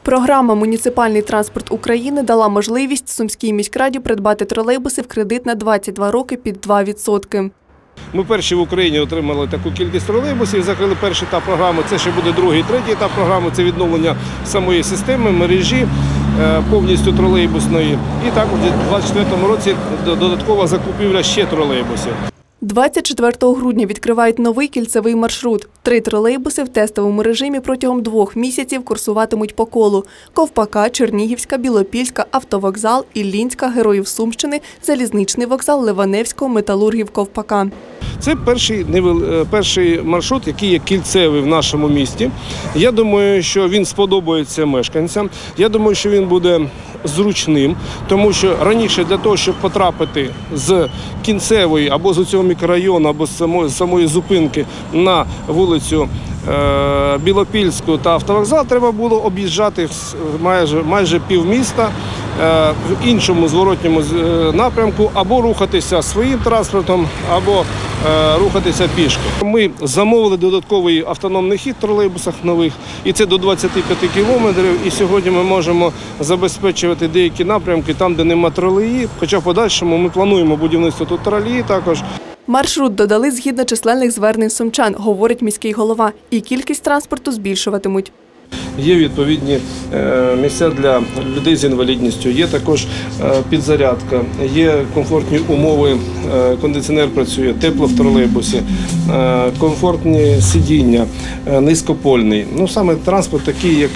Програма «Муніципальний транспорт України» дала можливість Сумській міськраді придбати тролейбуси в кредит на 22 роки під 2%. Ми перші в Україні отримали таку кількість тролейбусів, закрили перший етап програми, це ще буде другий, третій етап програми, це відновлення самої системи, мережі повністю тролейбусної. І також у 2024 році додаткова закупівля ще тролейбусів. 24 грудня відкривають новий кільцевий маршрут. 3 тролейбуси в тестовому режимі протягом 2 місяців курсуватимуть по колу. Ковпака, Чернігівська, Білопільська, Автовокзал, Іллінська, Героїв Сумщини, Залізничний вокзал, Ливаневського, Металургів, Ковпака. Це перший маршрут, який є кільцевий в нашому місті. Я думаю, що він сподобається мешканцям. Я думаю, що він буде зручним, тому що раніше для того, щоб потрапити з кінцевої або з цього мікрорайону, або з самої зупинки на вулицю Білопільську та Автовокзал, треба було об'їжджати майже півміста в іншому зворотньому напрямку, або рухатися своїм транспортом, або рухатися пішки. Ми замовили додатковий автономний хід в тролейбусах нових, і це до 25 кілометрів, і сьогодні ми можемо забезпечувати деякі напрямки там, де нема тролеї, хоча в подальшому ми плануємо будівництво тут тролеї також. Маршрут додали згідно численних звернень сумчан, говорить міський голова, і кількість транспорту збільшуватимуть. Є відповідні місця для людей з інвалідністю, є також підзарядка, є комфортні умови, кондиціонер працює, тепло в тролейбусі, комфортні сидіння, низькопольний. Саме транспорт такий,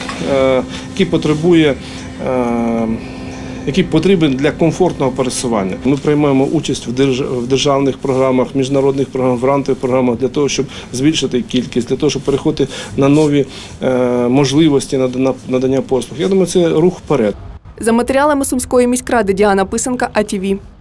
який потрібен для комфортного пересування. Ми приймаємо участь в державних програмах, міжнародних програмах, грантових програмах для того, щоб збільшити кількість, для того, щоб переходити на нові можливості надання послуг. Я думаю, це рух вперед. За матеріалами Сумської міськради Діана Писанка, АТВ.